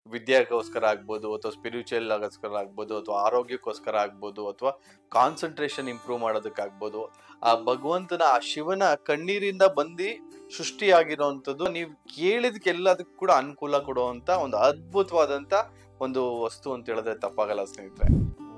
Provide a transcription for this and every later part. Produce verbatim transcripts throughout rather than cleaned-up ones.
ವಿದ್ಯೆಗೋಸ್ಕರ ಆಗ್ಬೋದು, ಅಥವಾ ಸ್ಪಿರಿಚುವಲ್ ಆಗೋಸ್ಕರ ಆಗ್ಬೋದು, ಅಥವಾ ಆರೋಗ್ಯಕ್ಕೋಸ್ಕರ ಆಗ್ಬೋದು, ಅಥವಾ ಕಾನ್ಸಂಟ್ರೇಷನ್ ಇಂಪ್ರೂವ್ ಮಾಡೋದಕ್ಕಾಗ್ಬೋದು. ಆ ಭಗವಂತನ ಆ ಶಿವನ ಕಣ್ಣೀರಿಂದ ಬಂದು ಸೃಷ್ಟಿಯಾಗಿರೋಂಥದ್ದು ನೀವು ಕೇಳಿದ್ಕೆಲ್ಲದಕ್ಕೂ ಕೂಡ ಅನುಕೂಲ ಕೊಡುವಂತ ಒಂದು ಅದ್ಭುತವಾದಂತ ಒಂದು ವಸ್ತು ಅಂತ ಹೇಳಿದ್ರೆ ತಪ್ಪಾಗಲ್ಲ ಸ್ನೇಹಿತರೆ.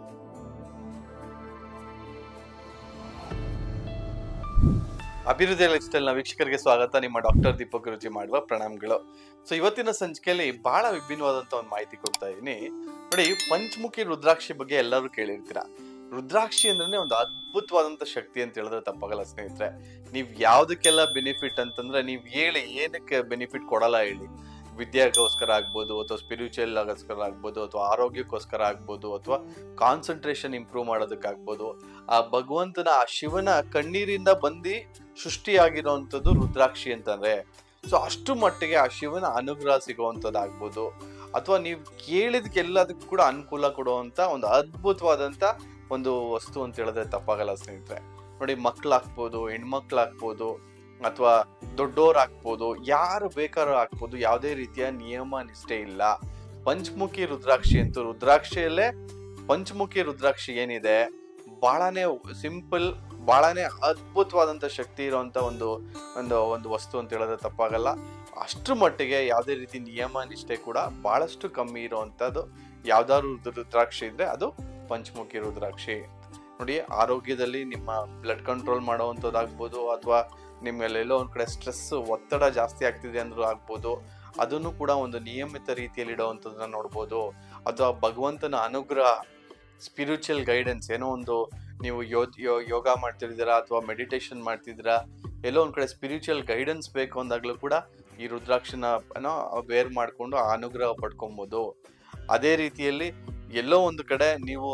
ಅಭಿವೃದ್ಧಿ ಲೈಫ್ ಸ್ಟೈಲ್ ನ ವೀಕ್ಷಕರಿಗೆ ಸ್ವಾಗತ. ನಿಮ್ಮ ಡಾಕ್ಟರ್ ದೀಪಕ್ ಗುರೂಜಿ ಮಾಡುವ ಪ್ರಣಾಮಗಳು. ಸೊ ಇವತ್ತಿನ ಸಂಚಿಕೆಯಲ್ಲಿ ಬಹಳ ವಿಭಿನ್ನವಾದಂತ ಒಂದು ಮಾಹಿತಿ ಕೊಡ್ತಾ ಇದೀನಿ ನೋಡಿ. ಪಂಚಮುಖಿ ರುದ್ರಾಕ್ಷಿ ಬಗ್ಗೆ ಎಲ್ಲರೂ ಕೇಳಿರ್ತೀರಾ. ರುದ್ರಾಕ್ಷಿ ಅಂದ್ರೆ ಒಂದು ಅದ್ಭುತವಾದಂತ ಶಕ್ತಿ ಅಂತ ಹೇಳಿದ್ರೆ ತಪ್ಪಾಗಲ್ಲ ಸ್ನೇಹಿತರೆ. ನೀವ್ ಯಾವ್ದಕ್ಕೆಲ್ಲ ಬೆನಿಫಿಟ್ ಅಂತಂದ್ರೆ ನೀವ್ ಹೇಳಿ ಏನಕ್ಕೆ ಬೆನಿಫಿಟ್ ಕೊಡಲ್ಲ ಹೇಳಿ. ವಿದ್ಯೆಗೋಸ್ಕರ ಆಗ್ಬೋದು, ಅಥವಾ ಸ್ಪಿರಿಚುವಲ್ ಆಗೋಸ್ಕರ ಆಗ್ಬೋದು, ಅಥವಾ ಆರೋಗ್ಯಕ್ಕೋಸ್ಕರ ಆಗ್ಬೋದು, ಅಥವಾ ಕಾನ್ಸಂಟ್ರೇಷನ್ ಇಂಪ್ರೂವ್ ಮಾಡೋದಕ್ಕಾಗ್ಬೋದು. ಆ ಭಗವಂತನ ಆ ಶಿವನ ಕಣ್ಣೀರಿಂದ ಬಂದು ಸೃಷ್ಟಿಯಾಗಿರೋಂಥದ್ದು ರುದ್ರಾಕ್ಷಿ ಅಂತಂದ್ರೆ. ಸೊ ಅಷ್ಟು ಮಟ್ಟಿಗೆ ಆ ಶಿವನ ಅನುಗ್ರಹ ಸಿಗುವಂಥದ್ದಾಗ್ಬೋದು, ಅಥವಾ ನೀವು ಕೇಳಿದ್ಕೆಲ್ಲದಕ್ಕೂ ಕೂಡ ಅನುಕೂಲ ಕೊಡುವಂತ ಒಂದು ಅದ್ಭುತವಾದಂತ ಒಂದು ವಸ್ತು ಅಂತ ಹೇಳಿದ್ರೆ ತಪ್ಪಾಗಲ್ಲ ಸ್ನೇಹಿತರೆ. ನೋಡಿ, ಮಕ್ಳಾಗ್ಬೋದು, ಹೆಣ್ಮಕ್ಳಾಗ್ಬೋದು, ಅಥವಾ ದೊಡ್ಡೋರ್ ಹಾಕ್ಬೋದು, ಯಾರು ಬೇಕಾದ್ರೂ ಹಾಕ್ಬೋದು. ಯಾವುದೇ ರೀತಿಯ ನಿಯಮ ನಿಷ್ಠೆ ಇಲ್ಲ. ಪಂಚಮುಖಿ ರುದ್ರಾಕ್ಷಿ ಅಂತೂ ರುದ್ರಾಕ್ಷಿಯಲ್ಲೇ ಪಂಚಮುಖಿ ರುದ್ರಾಕ್ಷಿ ಏನಿದೆ ಬಹಳನೇ ಸಿಂಪಲ್, ಬಹಳನೇ ಅದ್ಭುತವಾದಂತ ಶಕ್ತಿ ಇರುವಂತ ಒಂದು ಒಂದು ಒಂದು ವಸ್ತು ಅಂತ ಹೇಳಿದ್ರೆ ತಪ್ಪಾಗಲ್ಲ. ಅಷ್ಟ್ರ ಮಟ್ಟಿಗೆ ಯಾವುದೇ ರೀತಿ ನಿಯಮ ನಿಷ್ಠೆ ಕೂಡ ಬಹಳಷ್ಟು ಕಮ್ಮಿ ಇರುವಂತದ್ದು ಯಾವ್ದಾದ್ರು ರುದ್ರಾಕ್ಷಿ ಇದ್ರೆ ಅದು ಪಂಚಮುಖಿ ರುದ್ರಾಕ್ಷಿ. ನೋಡಿ, ಆರೋಗ್ಯದಲ್ಲಿ ನಿಮ್ಮ ಬ್ಲಡ್ ಕಂಟ್ರೋಲ್ ಮಾಡುವಂಥದ್ದಾಗ್ಬೋದು, ಅಥವಾ ನಿಮ್ಗೆಲ್ಲೆಲ್ಲೋ ಒಂದ್ ಕಡೆ ಸ್ಟ್ರೆಸ್, ಒತ್ತಡ ಜಾಸ್ತಿ ಆಗ್ತಿದೆ ಅಂದ್ರೂ ಆಗ್ಬೋದು, ಅದನ್ನು ಕೂಡ ಒಂದು ನಿಯಮಿತ ರೀತಿಯಲ್ಲಿ ಇಡುವಂಥದ್ದನ್ನ ನೋಡ್ಬೋದು. ಅಥವಾ ಭಗವಂತನ ಅನುಗ್ರಹ, ಸ್ಪಿರಿಚುವಲ್ ಗೈಡೆನ್ಸ್, ಏನೋ ಒಂದು ನೀವು ಯೋ ಯೋಗ ಮಾಡ್ತಿದ್ದೀರಾ ಅಥವಾ ಮೆಡಿಟೇಷನ್ ಮಾಡ್ತಿದ್ದೀರಾ, ಎಲ್ಲೋ ಒಂದ್ ಕಡೆ ಸ್ಪಿರಿಚುವಲ್ ಗೈಡೆನ್ಸ್ ಬೇಕು ಅಂದಾಗ್ಲೂ ಕೂಡ ಈ ರುದ್ರಾಕ್ಷಿನ ಏನೋ ವೇರ್ ಮಾಡ್ಕೊಂಡು ಆ ಅನುಗ್ರಹ ಪಡ್ಕೊಬೋದು. ಅದೇ ರೀತಿಯಲ್ಲಿ ಎಲ್ಲೋ ಒಂದು ಕಡೆ ನೀವು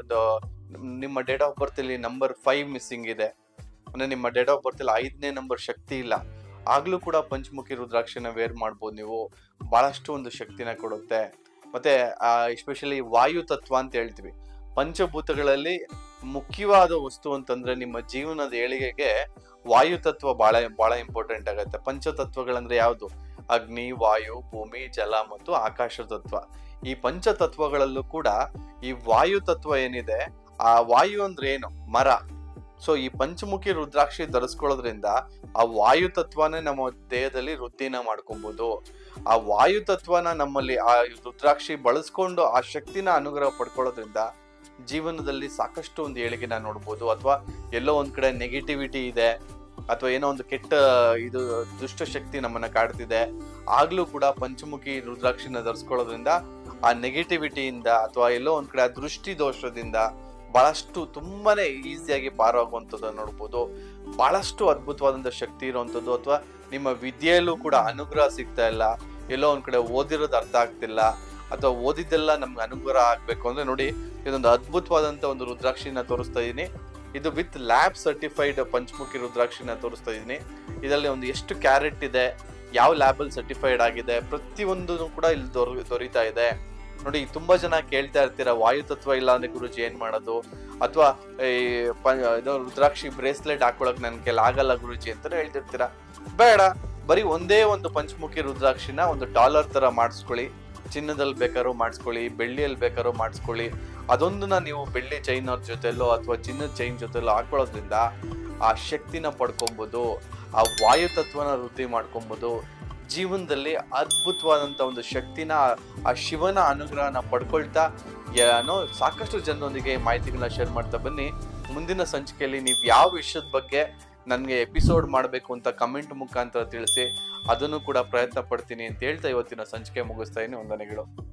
ನಿಮ್ಮ ಡೇಟ್ ಆಫ್ ಬರ್ತ್ ಅಲ್ಲಿ ನಂಬರ್ ಫೈವ್ ಮಿಸ್ಸಿಂಗ್ ಇದೆ ಅಂದ್ರೆ ನಿಮ್ಮ ಡೇಟ್ ಆಫ್ ಬರ್ತ್ ಅಲ್ಲಿ ಐದನೇ ನಂಬರ್ ಶಕ್ತಿ ಇಲ್ಲ, ಆಗ್ಲೂ ಕೂಡ ಪಂಚಮುಖಿ ರುದ್ರಾಕ್ಷಿನ ವೇರ್ ಮಾಡ್ಬೋದು ನೀವು. ಬಹಳಷ್ಟು ಒಂದು ಶಕ್ತಿನ ಕೊಡುತ್ತೆ. ಮತ್ತೆ ಆ ಎಸ್ಪೆಷಲಿ ವಾಯು ತತ್ವ ಅಂತ ಹೇಳ್ತೀವಿ, ಪಂಚಭೂತಗಳಲ್ಲಿ ಮುಖ್ಯವಾದ ವಸ್ತು ಅಂತಂದ್ರೆ ನಿಮ್ಮ ಜೀವನದ ಏಳಿಗೆಗೆ ವಾಯು ತತ್ವ ಬಹಳ ಬಹಳ ಇಂಪಾರ್ಟೆಂಟ್ ಆಗುತ್ತೆ. ಪಂಚತತ್ವಗಳಂದ್ರೆ ಯಾವುದು? ಅಗ್ನಿ, ವಾಯು, ಭೂಮಿ, ಜಲ ಮತ್ತು ಆಕಾಶ ತತ್ವ. ಈ ಪಂಚತತ್ವಗಳಲ್ಲೂ ಕೂಡ ಈ ವಾಯು ತತ್ವ ಏನಿದೆ, ಆ ವಾಯು ಅಂದ್ರೆ ಏನು? ಮರ. ಸೊ ಈ ಪಂಚಮುಖಿ ರುದ್ರಾಕ್ಷಿ ಧರಿಸ್ಕೊಳ್ಳೋದ್ರಿಂದ ಆ ವಾಯು ತತ್ವನೇ ನಮ್ಮ ದೇಹದಲ್ಲಿ ವೃದ್ಧಿನ ಮಾಡ್ಕೊಬಹುದು. ಆ ವಾಯು ತತ್ವನ ನಮ್ಮಲ್ಲಿ ಆ ರುದ್ರಾಕ್ಷಿ ಬಳಸ್ಕೊಂಡು ಆ ಶಕ್ತಿನ ಅನುಗ್ರಹ ಪಡ್ಕೊಳ್ಳೋದ್ರಿಂದ ಜೀವನದಲ್ಲಿ ಸಾಕಷ್ಟು ಒಂದು ಏಳಿಗೆನ ನೋಡ್ಬೋದು. ಅಥವಾ ಎಲ್ಲೋ ಒಂದ್ ಕಡೆ ನೆಗೆಟಿವಿಟಿ ಇದೆ, ಅಥವಾ ಏನೋ ಒಂದು ಕೆಟ್ಟ ಇದು ದುಷ್ಟ ಶಕ್ತಿ ನಮ್ಮನ್ನ ಕಾಡ್ತಿದೆ, ಆಗ್ಲೂ ಕೂಡ ಪಂಚಮುಖಿ ರುದ್ರಾಕ್ಷಿನ ಧರಿಸ್ಕೊಳ್ಳೋದ್ರಿಂದ ಆ ನೆಗೆಟಿವಿಟಿಯಿಂದ ಅಥವಾ ಎಲ್ಲೋ ಒಂದ್ ಕಡೆ ಆ ದೃಷ್ಟಿ ದೋಷದಿಂದ ಬಹಳಷ್ಟು ತುಂಬಾನೇ ಈಸಿಯಾಗಿ ಪಾರಾಗುವಂಥದ್ದನ್ನು ನೋಡ್ಬೋದು. ಬಹಳಷ್ಟು ಅದ್ಭುತವಾದಂಥ ಶಕ್ತಿ ಇರುವಂಥದ್ದು. ಅಥವಾ ನಿಮ್ಮ ವಿದ್ಯೆಯಲ್ಲೂ ಕೂಡ ಅನುಗ್ರಹ ಸಿಗ್ತಾ ಇಲ್ಲ, ಎಲ್ಲೋ ಒಂದ್ ಕಡೆ ಓದಿರೋದು ಅರ್ಥ ಆಗ್ತಿಲ್ಲ, ಅಥವಾ ಓದಿದ್ದೆಲ್ಲ ನಮ್ಗೆ ಅನುಗ್ರಹ ಆಗ್ಬೇಕು ಅಂದ್ರೆ ನೋಡಿ, ಇದೊಂದು ಅದ್ಭುತವಾದಂತ ಒಂದು ರುದ್ರಾಕ್ಷಿನ ತೋರಿಸ್ತಾ ಇದೀನಿ. ಇದು ವಿತ್ ಲ್ಯಾಬ್ ಸರ್ಟಿಫೈಡ್ ಪಂಚಮುಖಿ ರುದ್ರಾಕ್ಷಿನ ತೋರಿಸ್ತಾ ಇದೀನಿ. ಇದರಲ್ಲಿ ಒಂದು ಎಷ್ಟು ಕ್ಯಾರೆಟ್ ಇದೆ, ಯಾವ ಲ್ಯಾಬಲ್ಲಿ ಸರ್ಟಿಫೈಡ್ ಆಗಿದೆ, ಪ್ರತಿಯೊಂದು ಕೂಡ ಇಲ್ಲಿ ದೊರ ದೊರೀತಾ ಇದೆ. ನೋಡಿ, ತುಂಬಾ ಜನ ಕೇಳ್ತಾ ಇರ್ತೀರಾ, ವಾಯು ತತ್ವ ಇಲ್ಲ ಅಂದ್ರೆ ಗುರುಜಿ ಏನ್ ಮಾಡೋದು, ಅಥವಾ ಈ ಇದು ರುದ್ರಾಕ್ಷಿ ಬ್ರೇಸ್ಲೆಟ್ ಹಾಕೊಳಕ್ ನನ್ ಕೈಲಿ ಆಗಲ್ಲ ಗುರುಜಿ ಅಂತಾನೆ ಹೇಳ್ತಿರ್ತೀರಾ. ಬೇಡ, ಬರೀ ಒಂದೇ ಒಂದು ಪಂಚಮುಖಿ ರುದ್ರಾಕ್ಷಿನ ಒಂದು ಡಾಲರ್ ತರ ಮಾಡಿಸ್ಕೊಳ್ಳಿ. ಚಿನ್ನದಲ್ಲಿ ಬೇಕಾದ್ರೂ ಮಾಡಿಸ್ಕೊಳ್ಳಿ, ಬೆಳ್ಳಿಯಲ್ಲಿ ಬೇಕಾದ್ರೂ ಮಾಡಿಸ್ಕೊಳ್ಳಿ. ಅದೊಂದನ್ನ ನೀವು ಬೆಳ್ಳಿ ಚೈನ್ ಅವ್ರ ಜೊತೆಲೋ ಅಥವಾ ಚಿನ್ನದ ಚೈನ್ ಜೊತೆಲೋ ಹಾಕೊಳ್ಳೋದ್ರಿಂದ ಆ ಶಕ್ತಿನ ಪಡ್ಕೊಬಹುದು, ಆ ವಾಯು ತತ್ವನ ವೃದ್ಧಿ ಮಾಡ್ಕೊಬಹುದು. ಜೀವನದಲ್ಲಿ ಅದ್ಭುತವಾದಂತ ಒಂದು ಶಕ್ತಿನ, ಆ ಶಿವನ ಅನುಗ್ರಹನ ಪಡ್ಕೊಳ್ತಾ ಏನೋ ಸಾಕಷ್ಟು ಜನರೊಂದಿಗೆ ಮಾಹಿತಿಗಳನ್ನ ಶೇರ್ ಮಾಡ್ತಾ ಬನ್ನಿ. ಮುಂದಿನ ಸಂಚಿಕೆಯಲ್ಲಿ ನೀವು ಯಾವ ವಿಷಯದ ಬಗ್ಗೆ ನನಗೆ ಎಪಿಸೋಡ್ ಮಾಡಬೇಕು ಅಂತ ಕಮೆಂಟ್ ಮುಖಾಂತರ ತಿಳಿಸಿ, ಅದನ್ನು ಕೂಡ ಪ್ರಯತ್ನ ಪಡ್ತೀನಿ ಅಂತ ಹೇಳ್ತಾ ಇವತ್ತಿನ ಸಂಚಿಕೆ ಮುಗಿಸ್ತಾ ಇದ್ದೀನಿ. ವಂದನೆಗಳು.